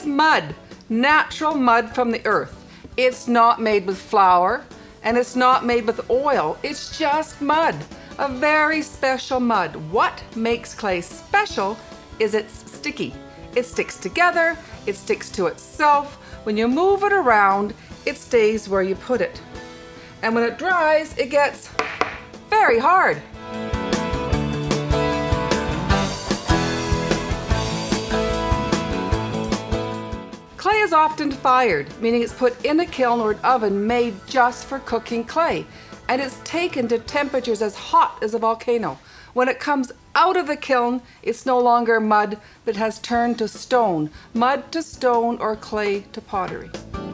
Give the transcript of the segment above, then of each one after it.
mud, natural mud from the earth. It's not made with flour and it's not made with oil. It's just mud, a very special mud. What makes clay special is it's sticky. It sticks together, it sticks to itself. When you move it around, it stays where you put it. And when it dries, it gets very hard. Clay is often fired, meaning it's put in a kiln or an oven made just for cooking clay, and it's taken to temperatures as hot as a volcano. When it comes out of the kiln, it's no longer mud, but has turned to stone. Mud to stone or clay to pottery.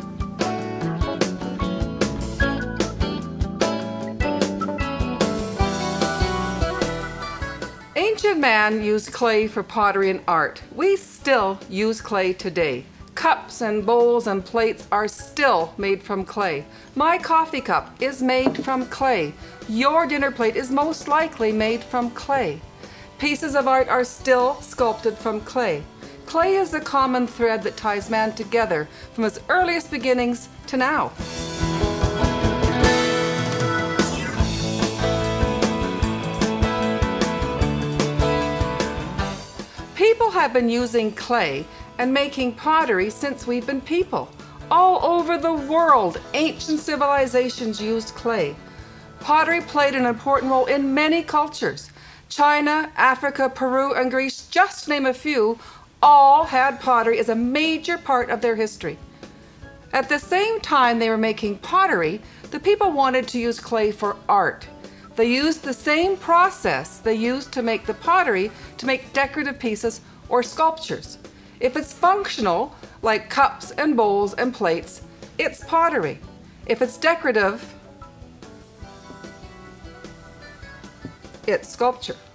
Ancient man used clay for pottery and art. We still use clay today. Cups and bowls and plates are still made from clay. My coffee cup is made from clay. Your dinner plate is most likely made from clay. Pieces of art are still sculpted from clay. Clay is the common thread that ties man together from its earliest beginnings to now. People have been using clay and making pottery since we've been people. All over the world, ancient civilizations used clay. Pottery played an important role in many cultures. China, Africa, Peru, and Greece, just to name a few, all had pottery as a major part of their history. At the same time they were making pottery, the people wanted to use clay for art. They used the same process they used to make the pottery to make decorative pieces or sculptures. If it's functional, like cups and bowls and plates, it's pottery. If it's decorative, it's sculpture.